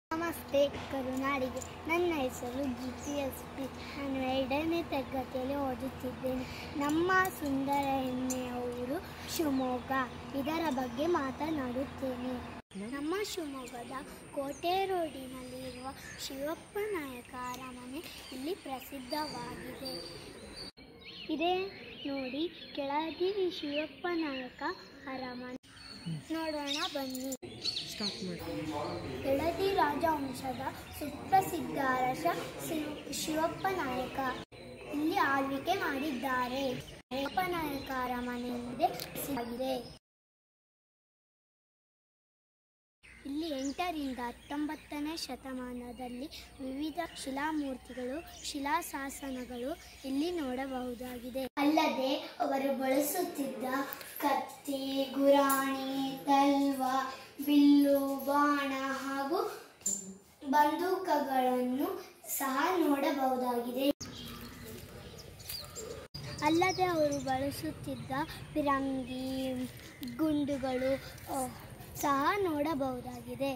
ನಮಸ್ತೆ ಕರುನಾಡಿಗೆ. ನನ್ನ ಹೆಸರು GPSP. ನಾನು 2ನೇ ತರಗತಿಯಲ್ಲಿ ಓದುತ್ತಿದ್ದೇನೆ. ನಮ್ಮ ಸುಂದರ ಹೆಮ್ಮೆಯ ಊರು ಶಿವಮೊಗ್ಗ. ಇದರ ಬಗ್ಗೆ ಮಾತನಾಡುತ್ತೇನೆ. ನಮ್ಮ ಶಿವಮೊಗ್ಗದ ಕೋಟೆ ರೋಡಿನಲ್ಲಿರುವ ಶಿವಪ್ಪ ನಾಯಕ ಅರಮನೆ ಇಲ್ಲಿ ಪ್ರಸಿದ್ಧವಾಗಿದೆ. ಇದೇ ನೋಡಿ ಕೆಳದಿ ಶಿವಪ್ಪ ನಾಯಕ ಅರಮನೆ. ನೋಡೋಣ ಬನ್ನಿ. ಕೆಳದಿ ರಾಜವಂಶದ ಸುಪ್ರಸಿದ್ಧ ಅರಸ ಶಿವಪ್ಪ ನಾಯಕ ಇಲ್ಲಿ ಆಳ್ವಿಕೆ ಮಾಡಿದ್ದಾರೆ. ಶಿವಪ್ಪ ನಾಯಕ ಅರಮನೆ ಎಂದೇ ಪ್ರಸಿದ್ಧವಾಗಿದೆ. ಇಲ್ಲಿ 8ರಿಂದ 19ನೇ ಶತಮಾನದಲ್ಲಿ ವಿವಿಧ ಶಿಲಾಮೂರ್ತಿಗಳು, ಶಿಲಾಶಾಸನಗಳು ಇಲ್ಲಿ ನೋಡಬಹುದಾಗಿದೆ. ಅಲ್ಲದೆ ಅವರು ಬಳಸುತ್ತಿದ್ದ ಕತ್ತಿ, ಗುರಾಣಿ, ತಲ್ವಾ, ಬಿಲ್ಲು, ಬಾಣ ಹಾಗೂ ಬಂದೂಕಗಳನ್ನು ಸಹ ನೋಡಬಹುದಾಗಿದೆ. ಅಲ್ಲದೆ ಅವರು ಬಳಸುತ್ತಿದ್ದ ಪಿರಂಗಿ, ಗುಂಡುಗಳು ಸಹ ನೋಡಬಹುದಾಗಿದೆ.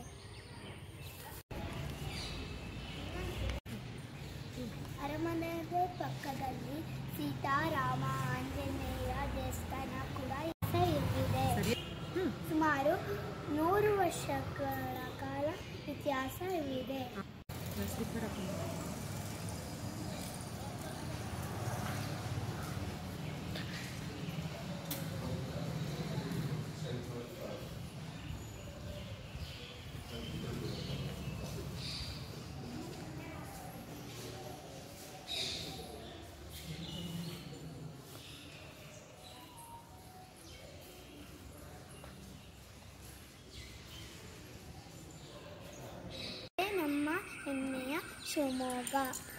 ಅರಮನೆಯ ಪಕ್ಕದಲ್ಲಿ ಸೀತಾರಾಮ ಆಂಜನೇಯ ದೇವಸ್ಥಾನ ಕೂಡ ಇದೆ. ಸುಮಾರು 100 ವರ್ಷಗಳ ಕಾಲ ಇತಿಹಾಸವಿದೆ. ನಮ್ಮ ಹೆಮ್ಮೆಯ ಶಿವಮೊಗ್ಗ.